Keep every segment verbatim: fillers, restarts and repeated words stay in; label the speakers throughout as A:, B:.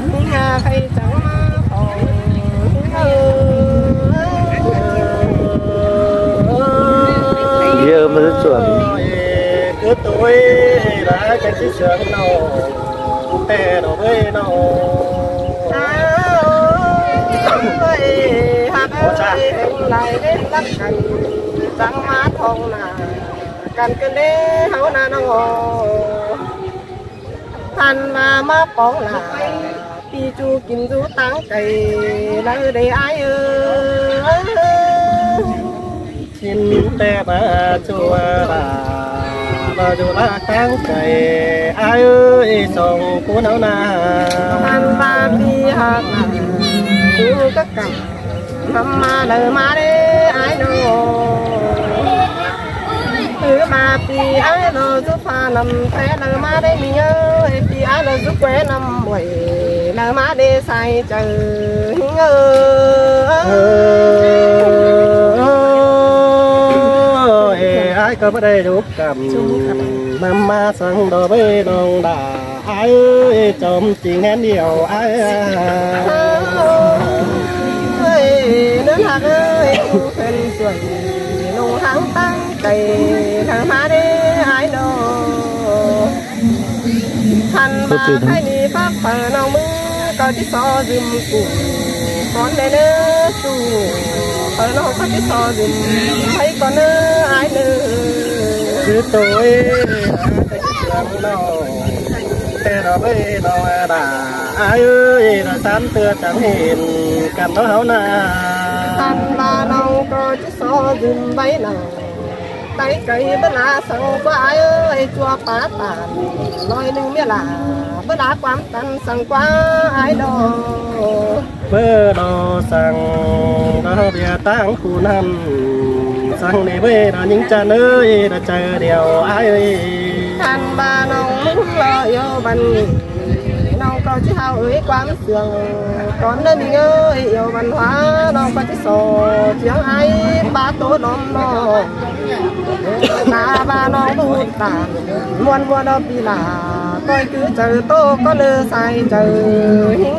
A: nhà khay chẳng phòng
B: giờ mới chuẩn
A: cứ tối đã cái chiếc sườn nào tè nó với nó ơi hạt ơi lại đến lắc cành trắng má thong nà cành cái đế hấu na nó ngò than mà má bóng là pi chu kim du táng cày lỡ đây ai ơi xin te bà chùa bà bà chùa là táng cày ai ơi sòng của nó na than mà pi hạt chú các cành mắm mà đời mà đấy ai đâu cứ mà pi ai đâu giúp pha nằm thế đời mà đấy mình ơi pi ai đâu giúp quê nằm buổi đời mà để say chờ ơi ai có đây giúp cầm mắm mà sang đồ với đồng đà ai ơi chồng chỉ nghe điều ai nước hạt ơi khen xuân nung tháng tăng cày thằng má đi ai đâu thành bà cái đi phát phở nào mưa có chiếc xò dùm cụ con đây nữa chú phở nào có chiếc xò dùm thấy con nữa ai nữa cứ tối cái chiếc làm nào thế đó với nó đã ai ơi là tám tưa chẳng hiện cầm nó hấu na tan ba đâu có chiếc xò dùm bấy nào tay cây bất lá sầu quá ai ơi chua phá tàn nói đừng biết là bất lá quám tan sang quá ai đâu bơ đồ sang đó bia tang khu năm sang này với đó những cha ơi đã chờ điều ai ơi than ba nông lo yêu văn nông có chiếc hào ơi quám sương con nơi mình ơi yêu văn hóa nông có chiếc sò tiếng ai ba tố nông nó ta ba nông tu tàn muôn muôn đó bị là coi cứ chờ tô có nơi sai chờ hình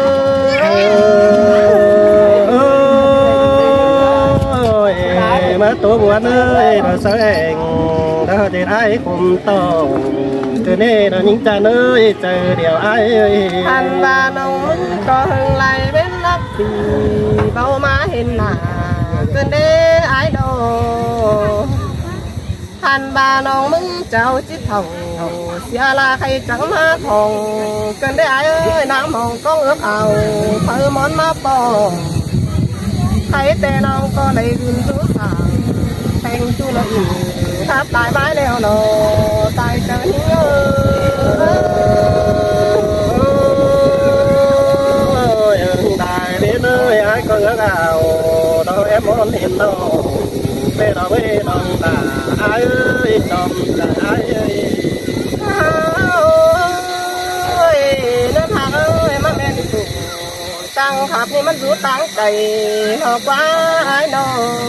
A: ơi mà tô buồn ơi rồi sao anh đó thì ai cũng to từ nay là những cha ơi chờ điều ai ơi thành ba nông có hưng lại bên lấp thì bao má hình là cơn đế ai đâu thành ba nông mừng chào chiếc thầu xia là khay trắng má thòng cơn đế ai ơi nắng mong con ướp ảo phơi món má bò thấy tên ông có lấy gươm rú sàng thành chu nó tháp tại bãi đèo nổ tại trời ơi đại đến nơi ai có ngỡ nào đâu em muốn hiện đâu về đó về đồng là ai ơi chồng là ai ơi ơi nước hạt ơi mắt đen đi tụ tăng thápนี่มันrú tăng cày họ quá ai đâu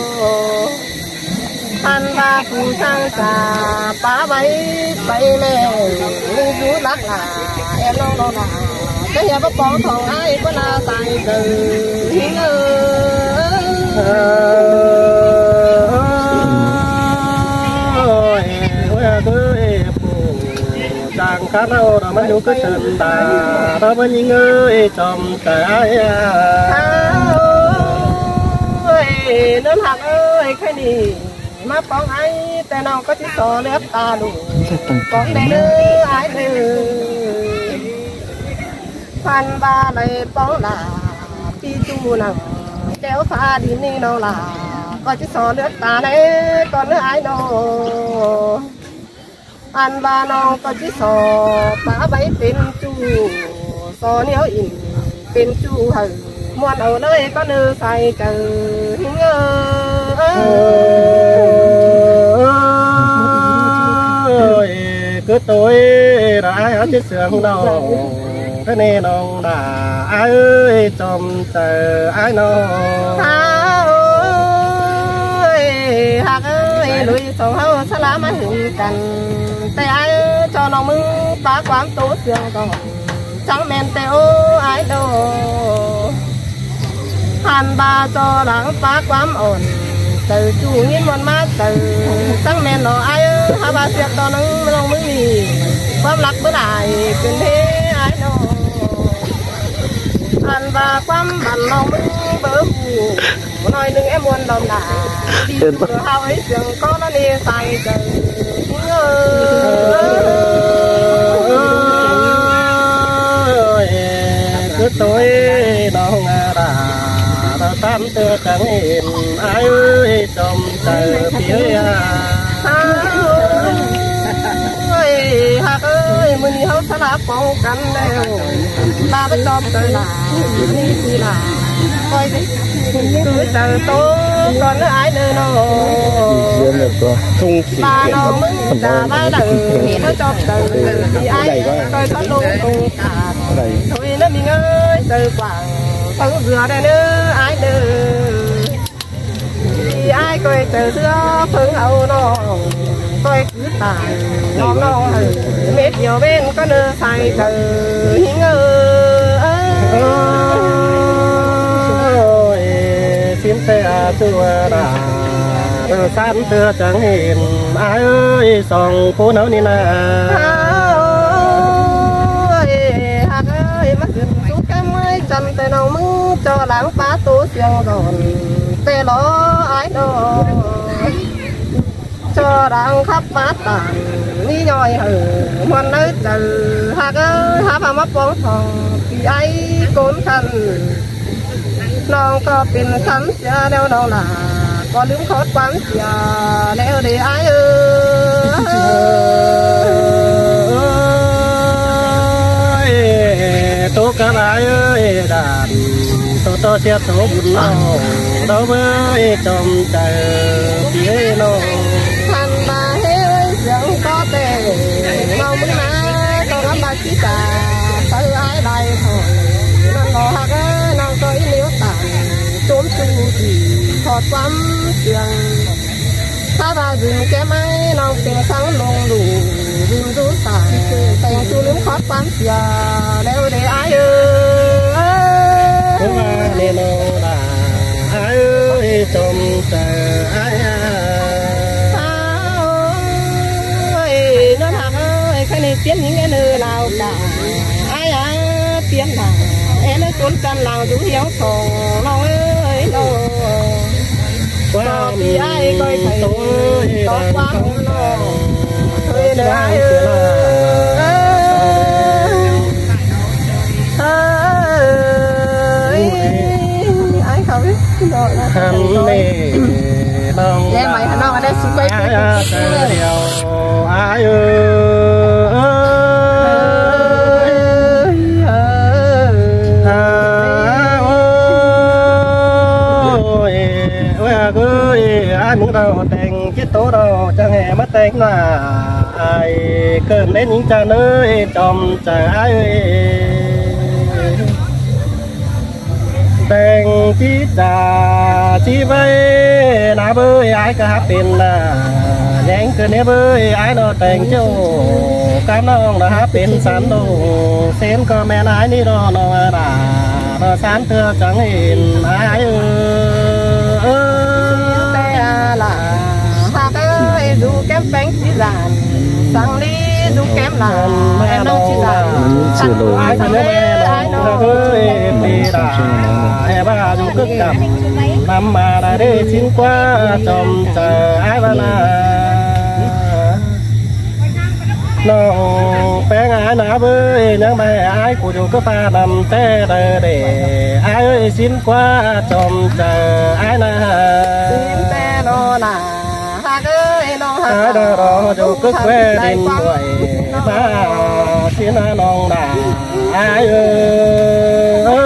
A: anh ba phụ sang trà bá bay bay mẹ rú lắc là em nó nó là cái nhà bắp bò thằng ai có là tài từ hiến ơi ơi chàng cá đâu đó mới đủ cái chân ta đó với những người chồng trời ơi ơi nước hạt ơi cái gì má con ai tên nào có chiếc xò lép ta đủ con đây nữa ai nữa phan ba đây bóng là pi chu nào kéo pha đi ni đâu là có chiếc xò lép ta đấy còn nữa ai đâu anh ba nó có chiếc xò bá bấy tên chu xò nếu in tên chu hờ muôn ở nơi có nơi say chờ ơi cứ tối là ai ở chiếc sườn đâu cái này nó là ai ơi chồng chờ ai nó ơi hạt ơi lùi sầu hao sa lá má hình cành tay ai cho nó mưng phá quán tố sườn còn trắng men teo ai đâu hàn ba cho lắng phá quám ổn từ chủ nhiên một mát từ sáng men nó ai ơi hai ba việc đó nắng lòng mới mì quám lắc bữa lại quyền thế ai đâu hàn ba quám bàn lòng mới bớ mù nói đừng em muốn đồng đà đi cửa hao ấy trường có nó đi sai từ cứ tối đâu ngà đà đào tam tơ trắng hiền ai ơi trong trời phía ơi hạt ơi mình hấu thà lá phong cắn đeo ta bắt cho trời là đi thì là coi đấy cứ trời tối còn nó ai nữa nó ba nó mới đã ba đằng nó cho trời thì ai coi thoát luôn cùng cả thôi nó mình ơi trời quảng thấu vừa đây nữa ai nữa thì ai coi trời xưa phương hậu nó coi cứ tài nó nó mệt nhiều bên có nơi sai trời hiến ơi xin xe xưa đà từ san xưa chẳng hiền ai ơi sòng phố nấu ni na hạt ơi mắt gần chú cái mới chân tay nào mưng cho lãng phá tố xiềng đòn tê ló ai đó cho đang khắp bát tàn ní nhoi hử muôn nơi trừ hạt ơi hạt mà mắt bóng thòng thì ai cốn thân nó có pin khắn xa đeo đâu là có đứng khót quán xa đeo để ai ơi tố cả ai ơi đàn tố tố xe tố bùn nó đâu với trong trời phía nó thằng bà ơi dưỡng có tề mau muốn má con lắm bà chỉ cả tới ai đây thôi nó ngồi hạt á nó có ý nếu tàn trốn chung thì thọt quắm tiền ta ra rừng cái máy nó tiền sáng lông đủ rừng rú tàn thành chú nếm khót quắm tiền đeo để ai ơi cũng là nên nó là ai ơi trong trời ai ơi nó thằng ơi cái này tiến những cái nơi nào cả ai à tiến nào em ấy cuốn chân nào chú hiếu thổ nó ơi nó có vì ai coi thầy có quá nó thôi để ai ơi ai không biết rồi lên mày thằng nó ở đây xung quanh ai ai muốn đâu thành chiếc tố đâu chẳng hề mất tên là ai cơn đến những cha nơi trong trời ai tên chi trà chi vây ná bơi ai cả hát tiền là nhánh cơn nếp bơi ai nó tên châu cam nó đã hát tiền sán đồ xén có mẹ ai đi đó nó là nó sán thưa chẳng hình ai là hạt ơi dù kém bánh chỉ giàn sang đi dù kém là em đâu chỉ giàn sang đủ ai thằng ấy ai đâu ơi đi là em ba dù cứ cầm năm mà đã đi xin qua trong chờ ai ba na nó bé ngã nã với những bài ai của dù cứ pha nằm té đời để ai ơi xin qua trong chờ ai na xin té nó là hạt ơi nó hạt đó đó dù cứ quê đến tuổi ta xin non là ai ơi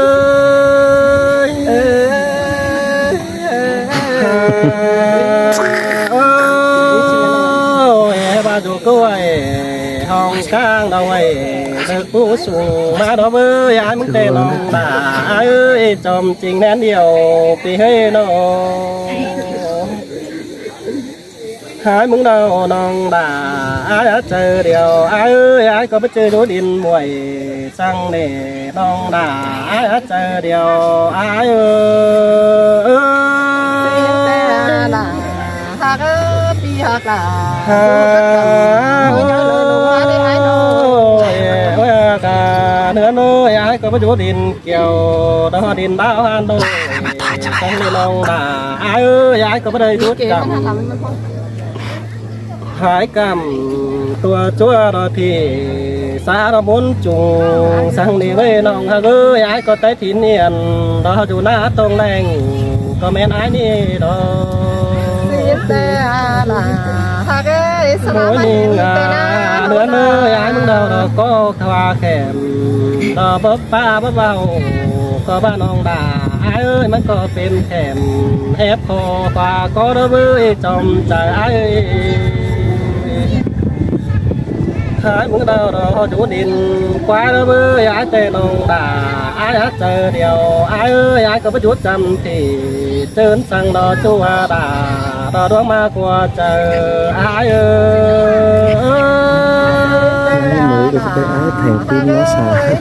A: ơi ba dù cứ vậy hồng cang đâu ấy được phú xuống mà đó với ai muốn tên nó là ai ơi chồng trình nén điều thì hơi nó hai mừng đầu nòng đà ai đã chờ điều ai ơi ai có biết chơi đối điên muội sang để nòng đà ai đã chờ điều ai ơi hạc pi hạc là ôi cả nữa nơi ai có biết chỗ điên kiều đó điên bao han đôi sang để nòng đà ai ơi ai có biết đây chút cầm hãy cầm tua chúa rồi thì xa đó bốn chung sang đi với nòng hà ơi ai có tới thì niên đó chú na tông lành có men ai đi đó mỗi nhìn à nữa nơi ai muốn đâu đó có hoa kèm đó bóp pha bóp vào có ba nòng đà ai ơiมันก็เป็นแถมแอบคอปาก็ระเบ้ยจอมใจไอ้hãy muốn đâu đó chủ điên quá đó với ai tên ông đà ai hát chờ điều ai ơi ai có biết chút chăm thì trơn sang đó chú đà đó đó mà qua chờ ai ơi
B: mới được cái áo thành tim nó xả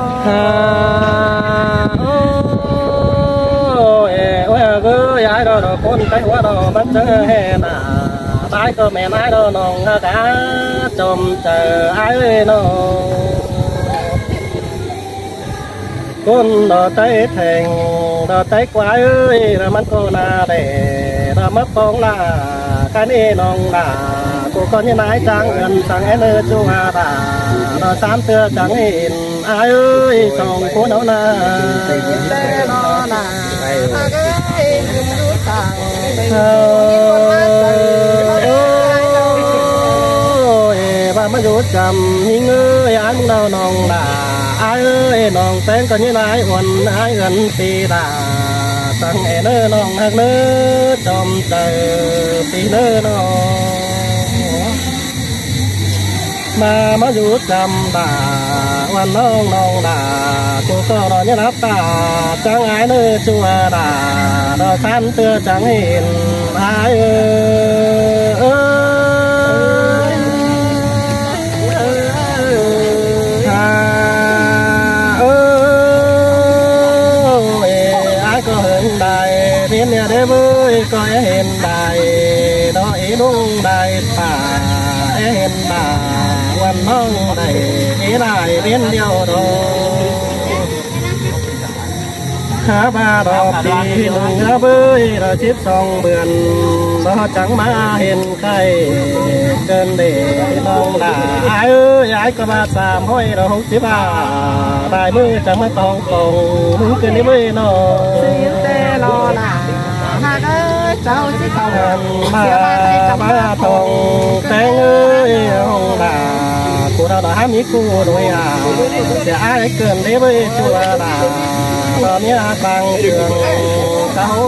A: ôi ôi ai đó đó con cái quá đó bắt chờ hè nà ai có mẹ ai đó nòng cá chôm chờ ai ơi nó con đó tay thành đó tay quái ơi là mắt cô na để đó mất bóng là cái này nòng là cô con như nãy trắng gần trắng em ơi chú hà đà đó xám tưa trắng hình ai ơi chồng cô đâu na nó là cái bà mới rút chầm nhưng ơi ai muốn đâu nòng đà ai ơi nòng tên còn như này huần ai gần thì đà sang em ơi nòng hạt nước chom chờ thì nơi nó mà mới rút chầm đà huần nòng nòng đà cô có đó như nắp tà chẳng ai nơi chùa đà đó san tưa chẳng hình ai ơi thiên nhà đế với coi hiện đại đó ý đúng đại phà hiện bà quan mong đầy ý lại biến điều đó há ba đỏ thì ngã bơi rồi chiếc sông bươn đó chẳng má hiền khay cơn để nông đà ai ơi ai có ba sàm hôi rồi hút chiếc ba đại mưa chẳng má tông tông mưa cơn đi với nó lo là hạt ơi cháu chỉ cầu ba ba thòng tên ơi hồng đà cô đâu đã mi cô đôi à để ai cần đến với chùa đà đó nhớ bằng trường cháu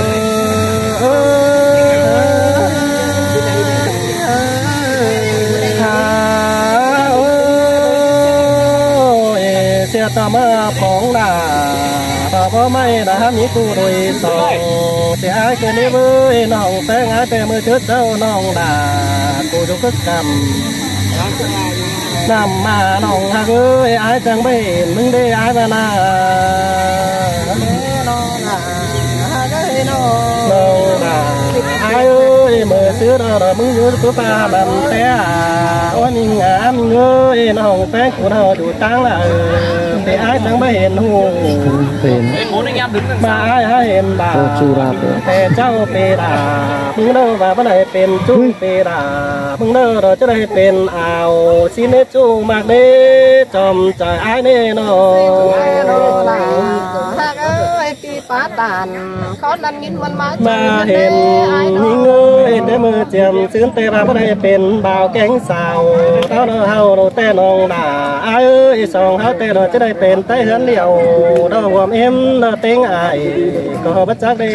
A: xe tạm phóng đà có mấy đã mi cô đôi sòng để ai cần đến với nòng tên ai tên mới trước đâu nòng đà cô chú cất cầm nằm mà nòng hạt ơi ai chẳng biết mình đi ai mà na nó là hạt ơi nó là ai ơi mở xưa đó là mình nhớ của ta làm té ôi mình ngã mình ơi nó hồng té của nó chủ trắng là thì ai chẳng biết hiện hùng mà ai ai hiện bàแต่เจ้าเปดามึงเด้อว่าบ่ได้เป็นจุ้งเปดามึงเด้อเราจะได้เป็นอ่าวสิเนจุ้งมากเด้จอมใจอ้ายเน่เนาะฮักเอ้ยปีป้าตานเขาดันยินวันมามาเห็นมีเงยแต่มือเจียมซื้อแต่ว่าบ่ได้เป็นบ่าวแก๊งสาวเขาเนาะเฮาเนาะแต่น้องด่าอ้ายเอ้ยสองเฮาแต่เราจะได้เป็นไต้เฮือนเหลียวดอกหอมเอ็มเนาะเต็งอ้ายก็บ่จักเด้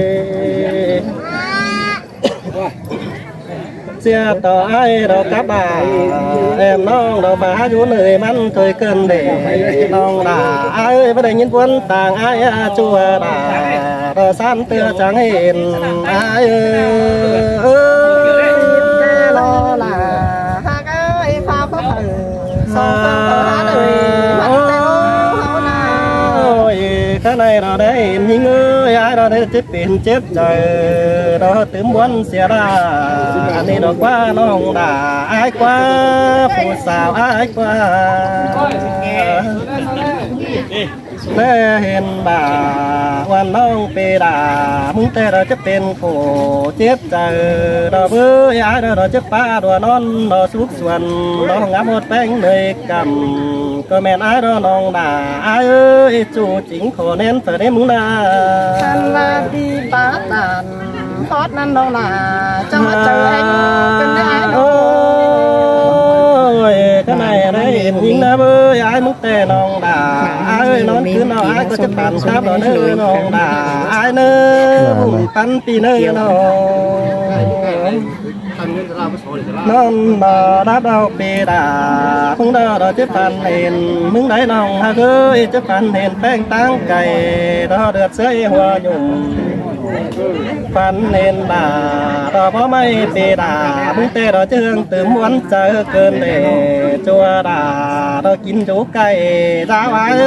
A: เสียต่อไอ้เรากับบ่าแอมน้องเราบ่าอยู่เหนื่อยมันเคยเกินเด็กน้องด่าไอ้ไม่ได้ยินวนต่างไอ้ชัวด่าเราซ้ำเตือนจังเห็นไอ้เออ
B: cái này nó đấy những người ai đó đấy chết biển chết trời đó tướng muốn xe ra anh đi đó qua nó không đà ai qua phù sao ai qua thế hiện bà quan nông bê đà muốn tê đó chết bên khổ chết trời đó với ai đó đó chết ba đùa non đó suốt xuân đó ngắm một bánh nơi cầm cơ men ai đó nông đà ai ơi chủ chính khổ nên phải đến muốn là
A: anh là đi bá đàn thoát năn đâu là cho mắt trời anh cần ai
B: ôi cái này đấy nhìn là với ai muốn tê nông đà ai ơi nó cứ nó ai có chấp bàn sáp đó nơi nông đà ai nơi vùng pan pi nơi nó non mà đáp đâu bì đà không đâu đó chấp bàn nền mứng đấy nông ha ơi chấp bàn nền beng tang cày đó được sấy hoa nhung phần nền đà đó có mấy bì đà mứng tê đó chương từ muốn chờ cơn để chua đà đó kín chỗ cày ra ai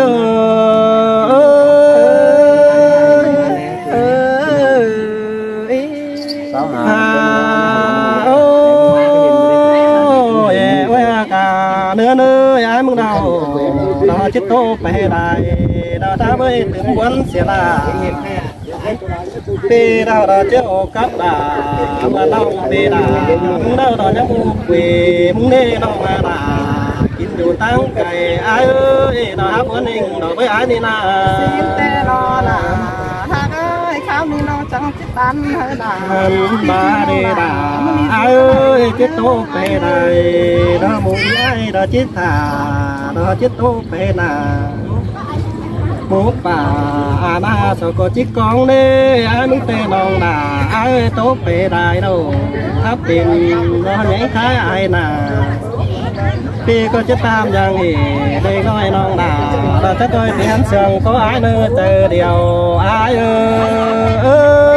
B: nữa nữa ai muốn đâu đó chết tô về đại đó ta mới tưởng muốn sẽ là vì đâu đó chết ô cấp đà mà đâu vì đà muốn đâu đó nhắm muốn quỳ muốn đi đâu mà đà kín dù tăng cày ai ơi đó áp vấn hình đó với ai đi là
A: xin tê lo là khao đi nó chẳng chết tan hơi đà
B: ba đi đà ai ơi chết tô về này đó muốn ai đó chết thà đó chết tô về nà một bà à na sao có chiếc con đi ai muốn tê non đà ai tốt về đài đâu tháp tiền nó nhảy thái ai nà khi có chết tam giang thì đây nói non đà là chắc ơi thì hắn sườn có ai nữa từ điều ai ơi